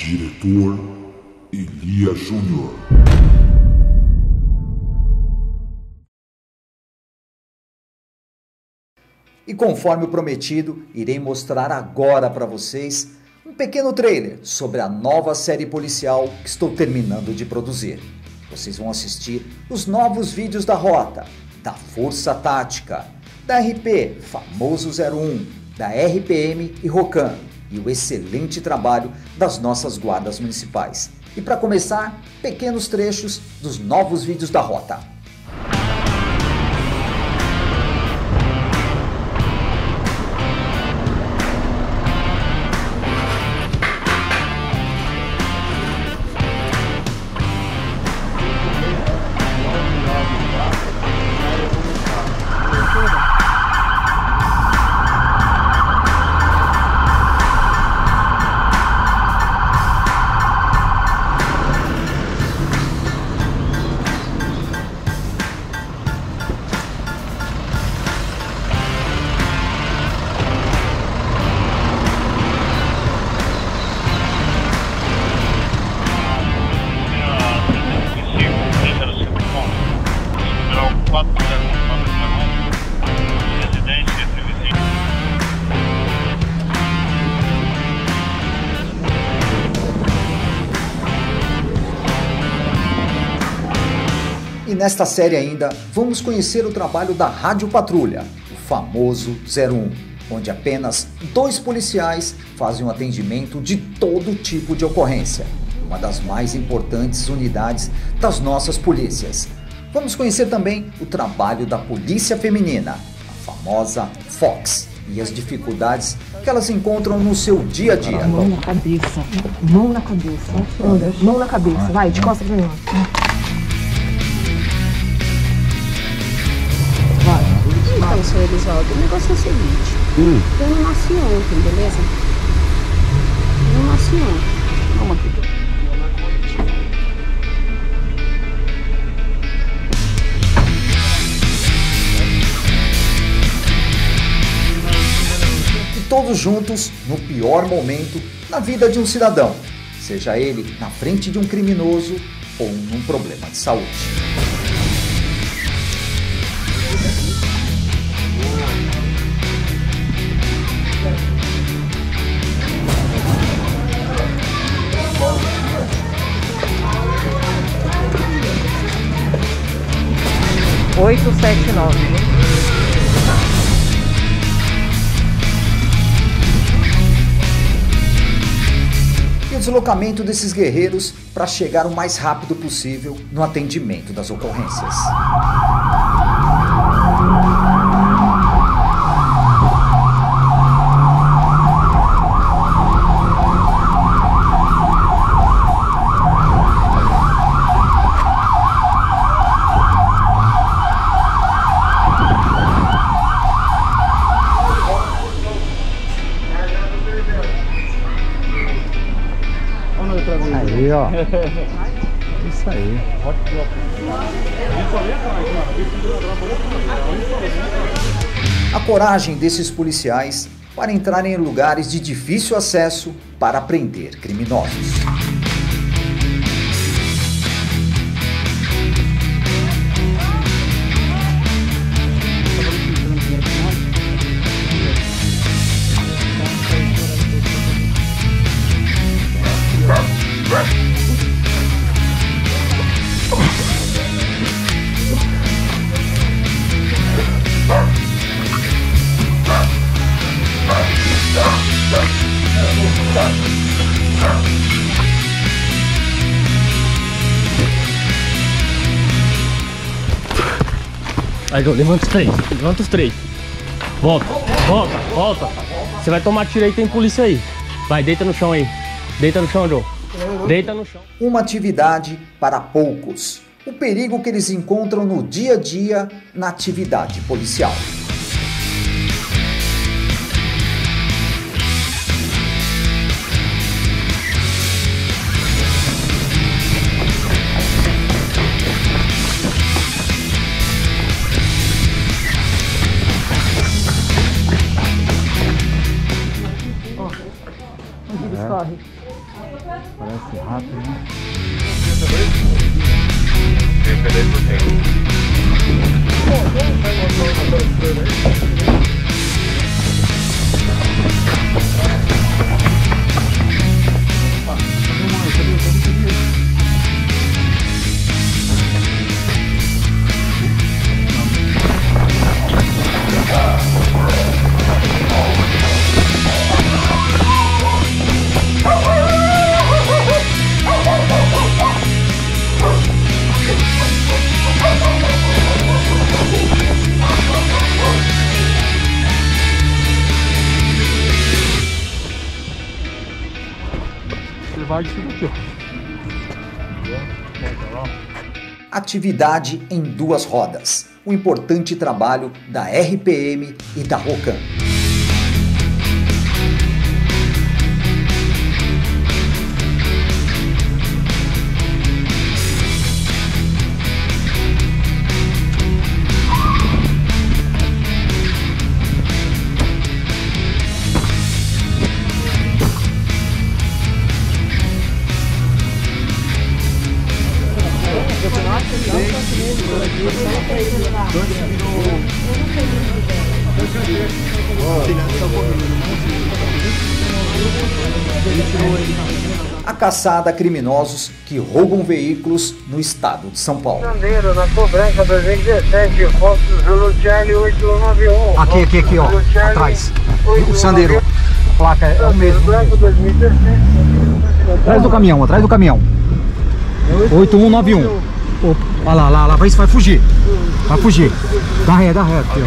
Diretor Elia Júnior. E conforme o prometido, irei mostrar agora para vocês um pequeno trailer sobre a nova série policial que estou terminando de produzir. Vocês vão assistir os novos vídeos da Rota, da Força Tática, da RP Famoso 01, da RPM e Rocan e o excelente trabalho das nossas guardas municipais. E para começar, pequenos trechos dos novos vídeos da Rota. E nesta série ainda, vamos conhecer o trabalho da Rádio Patrulha, o famoso 01, onde apenas 2 policiais fazem um atendimento de todo tipo de ocorrência, uma das mais importantes unidades das nossas polícias. Vamos conhecer também o trabalho da Polícia Feminina, a famosa Fox, e as dificuldades que elas encontram no seu dia a dia. Mão na cabeça, mão na cabeça, mão na cabeça, vai, de costas pra mim. Então, senhor Elisaldo, o negócio é o seguinte, eu não nasci ontem, beleza? Eu não nasci ontem. Vamos aqui. E todos juntos no pior momento na vida de um cidadão, seja ele na frente de um criminoso ou num problema de saúde. E o deslocamento desses guerreiros para chegar o mais rápido possível no atendimento das ocorrências. Aí, ó. Isso aí. A coragem desses policiais para entrarem em lugares de difícil acesso para prender criminosos. Aí, João, levanta os três. Volta. Você vai tomar tiro aí, tem polícia aí. Vai, deita no chão aí. Deita no chão, João. Deita no chão. Uma atividade para poucos. O perigo que eles encontram no dia a dia na atividade policial. Corre. Parece rato, né? Atividade em duas rodas. O importante trabalho da RPM e da Rocan. A caçada a criminosos que roubam veículos no estado de São Paulo. Sandeiro, na Cobranca 2017, Fox Zulu Charlie 8191. Aqui, ó, atrás. O Sandeiro. A placa é o mesmo. Branco 2017. Atrás do caminhão. 8191. Olha lá, vai fugir. Vai fugir. Dá ré aqui,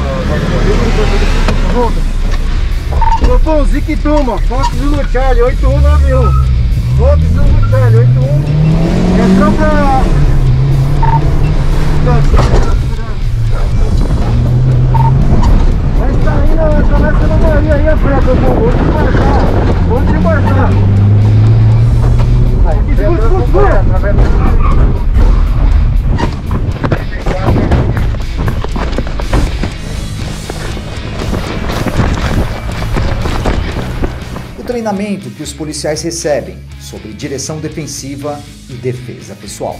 ó. Ô, pô, Zique Turma, Fox Zulu Charlie 8191. Fox Zulu Charlie 81. É só pra... Vai saindo, atravessa na Maria aí, Fred, vou desembarcar. O treinamento que os policiais recebem sobre direção defensiva e defesa pessoal.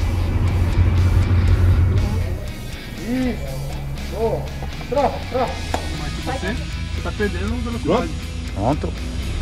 Você tá perdendo velocidade. Pronto.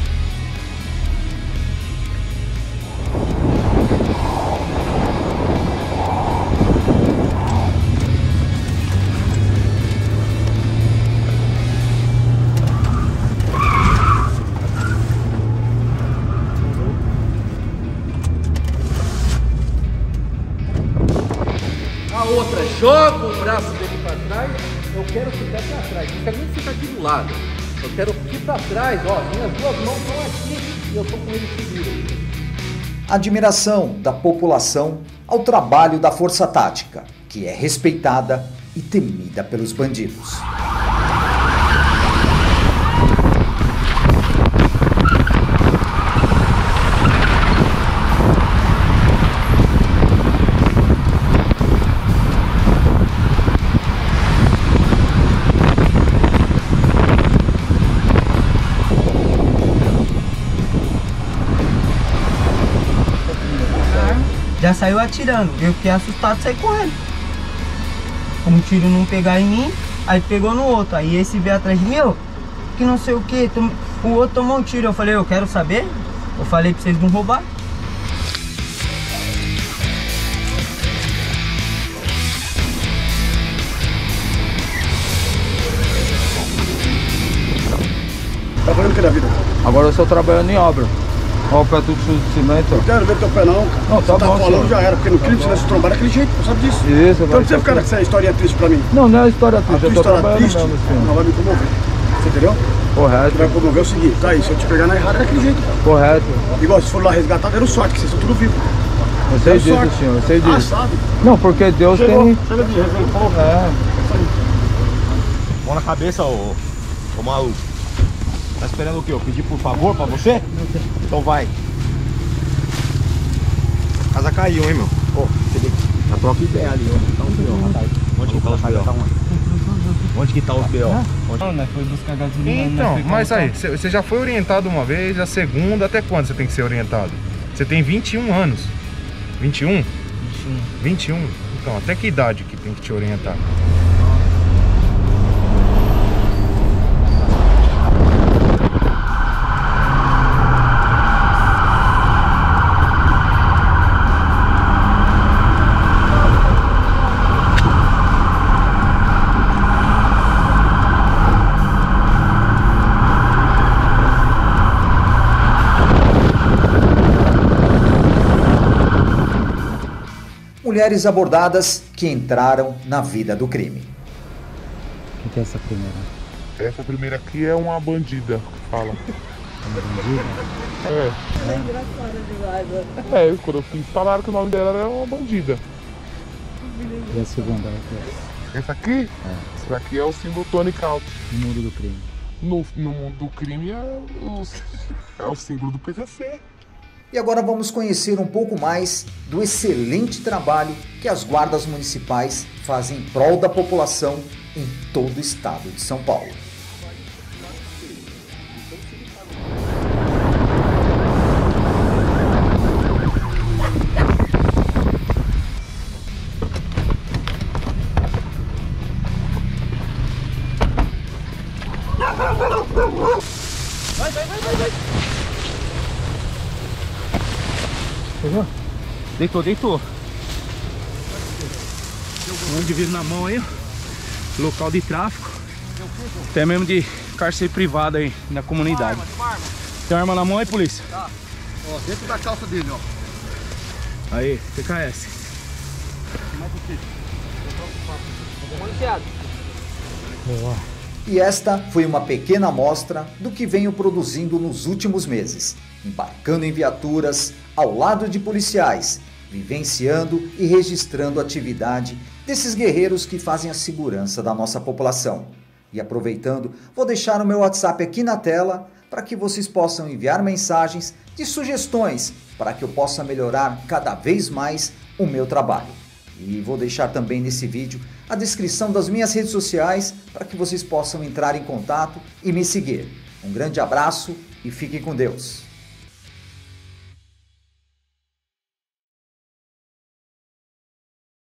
A outra joga o braço dele para trás, eu quero ficar aqui atrás, não quero nem ficar aqui do lado. Eu quero aqui para trás, ó, minhas duas mãos estão aqui e eu estou com ele seguro. Admiração da população ao trabalho da Força Tática, que é respeitada e temida pelos bandidos. Já saiu atirando, eu fiquei assustado e saí correndo. Um tiro não pegar em mim, aí pegou no outro. Aí esse veio atrás de mim, que não sei o que, o outro tomou um tiro. Eu falei, eu quero saber. Eu falei pra vocês não roubar. Trabalhando o que da vida? Agora eu estou trabalhando em obra. Olha o pé tudo sujo de cimento. Não quero ver teu pé não, cara. Não, tá você bom, tá falando senhor. já era, porque no clipe você se trombar daquele jeito, sabe disso? Isso, então não precisa ficar com essa historinha triste pra mim. Não, não é história A triste, tua eu tô história trabalhando triste mesmo, senhor. não vai me comover. Você entendeu? Correto. Você vai comover o seguinte, tá aí, se eu te pegar na errada é daquele jeito, cara. Correto. Igual se for lá resgatar, deram sorte, que vocês são tudo vivos. Eu sei disso, senhor, eu sei disso. Ah, sabe? Não, porque Deus tem... Chega de resenha, falou. Mão na cabeça, ô maluco. Tá esperando o quê? Eu pedi por favor pra você? Então vai. A casa caiu, hein, meu? Pô, já troca ideia ali, ó. Tá um filho, rapaz. Onde que o cara caiu? Tá onde? Onde que tá os B.O.? Não, nós foi buscar gasolina. Então, mas aí, você já foi orientado uma vez, a segunda, até quando você tem que ser orientado? Você tem 21 anos. 21? 21. Então, até que idade que tem que te orientar? Mulheres abordadas que entraram na vida do crime. O que é essa primeira? Essa primeira aqui é uma bandida, fala. Uma bandida? Quando eu fiz, falaram que o nome dela era uma bandida. E a segunda? Essa aqui? Essa aqui é o símbolo Tony Count. No mundo do crime. No mundo do crime é o símbolo do PCC. E agora vamos conhecer um pouco mais do excelente trabalho que as guardas municipais fazem em prol da população em todo o estado de São Paulo. Pegou? Deitou. Um indivíduo na mão aí, local de tráfico, até mesmo de cárcere privado aí na comunidade. Tem arma na mão aí, polícia? Tá. Ó, dentro da calça dele, ó. Aí, PKS. E esta foi uma pequena amostra do que venho produzindo nos últimos meses, embarcando em viaturas ao lado de policiais, vivenciando e registrando a atividade desses guerreiros que fazem a segurança da nossa população. E aproveitando, vou deixar o meu WhatsApp aqui na tela para que vocês possam enviar mensagens de sugestões para que eu possa melhorar cada vez mais o meu trabalho. E vou deixar também nesse vídeo a descrição das minhas redes sociais para que vocês possam entrar em contato e me seguir. Um grande abraço e fiquem com Deus.